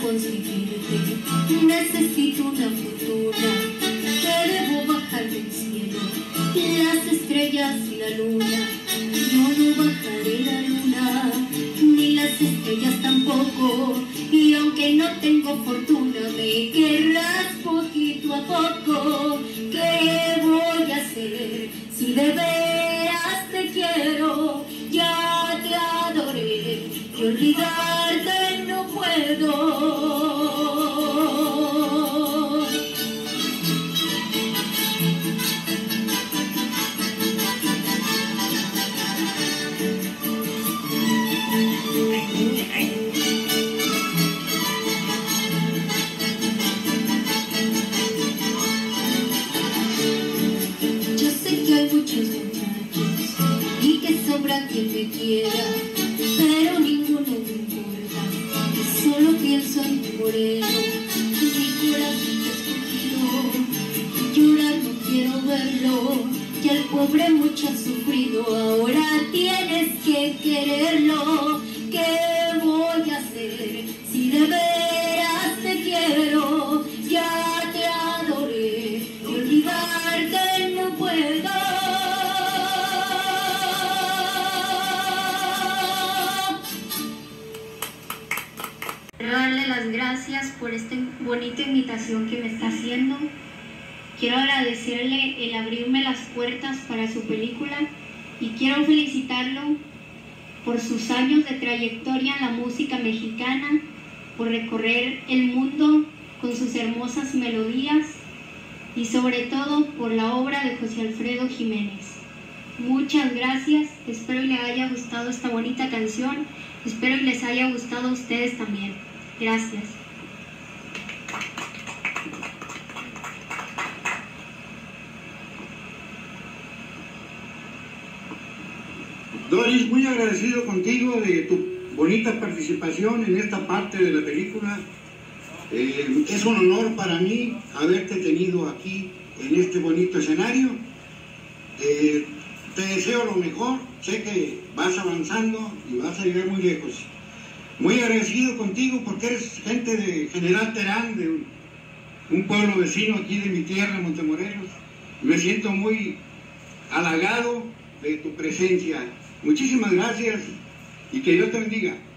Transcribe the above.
conseguirte necesito una fortuna que debo bajar del cielo, las estrellas y la luna. Yo no bajaré la luna, ni las estrellas tampoco, y aunque no tengo fortuna me querrás poquito a poco. ¿Qué voy a hacer si de veras te quiero? Ya te adoré y olvidarte no puedo. Yo sé que hay muchos muchachos y que sobra quien me quiera, pero ninguno me importa, solo pienso en tu moreno, mi corazón escogido. Llorar no quiero verlo, que el pobre mucho ha sufrido, ahora tienes que quererlo. ¿Qué voy a hacer si de veras te quiero? Ya te adoré, olvidarte no puedo. Quiero darle las gracias por esta bonita invitación que me está haciendo. Quiero agradecerle el abrirme las puertas para su película y quiero felicitarlo por sus años de trayectoria en la música mexicana, por recorrer el mundo con sus hermosas melodías y sobre todo por la obra de José Alfredo Jiménez. Muchas gracias, espero les haya gustado esta bonita canción, espero y les haya gustado a ustedes también. Gracias. Doris, muy agradecido contigo de tu bonita participación en esta parte de la película. Es un honor para mí haberte tenido aquí en este bonito escenario. Te deseo lo mejor, sé que vas avanzando y vas a llegar muy lejos. Muy agradecido contigo porque eres gente de General Terán, de un pueblo vecino aquí de mi tierra, Montemorelos. Me siento muy halagado de tu presencia. Muchísimas gracias y que Dios te bendiga.